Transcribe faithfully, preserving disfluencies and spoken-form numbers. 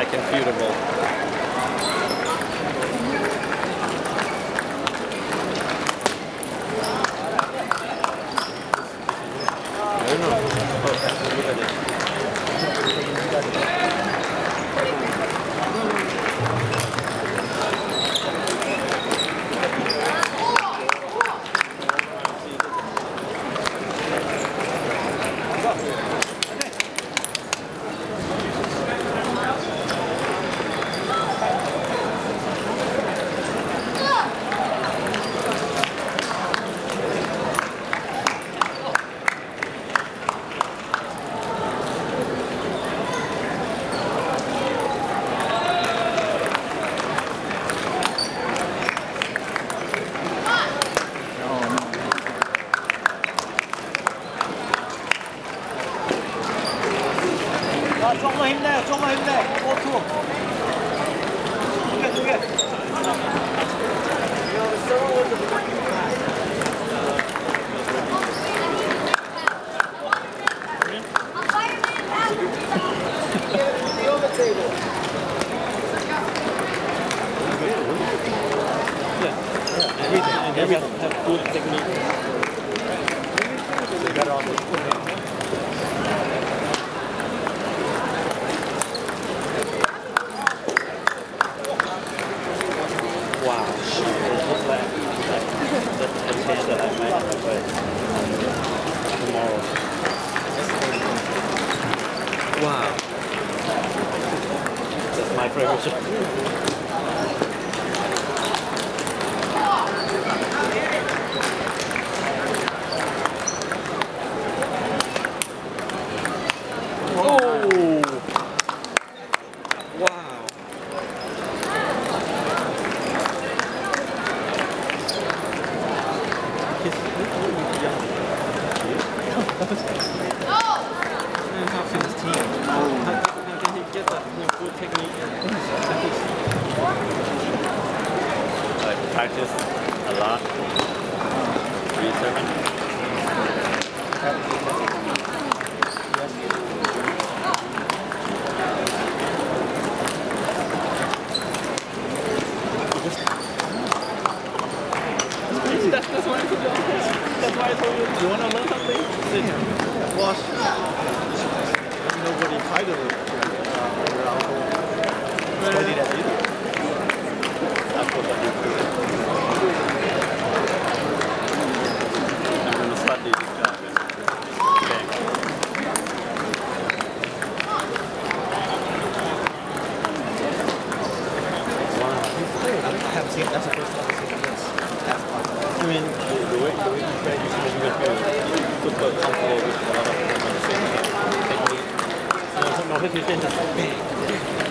irrefutable. I don't know. Oh, look at this. 아, 조금만 힘내, 조금만 힘내. 오투. 두 개, 두 개. Everything, and everything have good technique. They got on the wow, shit, what's that? That's a chance that I might have to play tomorrow. Wow. That's my favorite shot. Oh! Wow. He's really young. Oh! He's not from his team. Oh. How, how can he get that you know, good technique and I practice a lot. three seven. That's, that's, why I told you, that's why I told you, you want to learn something? Sit here, watch. Nobody titled it. Study that either. That's what I do. I'm going to study this guy. Okay. Wow, he's great. I haven't seen, that's the first time I've seen this. I mean, the way, the way you play, you should have feel super comfortable with a lot of technique. No, no hesitation, just bang.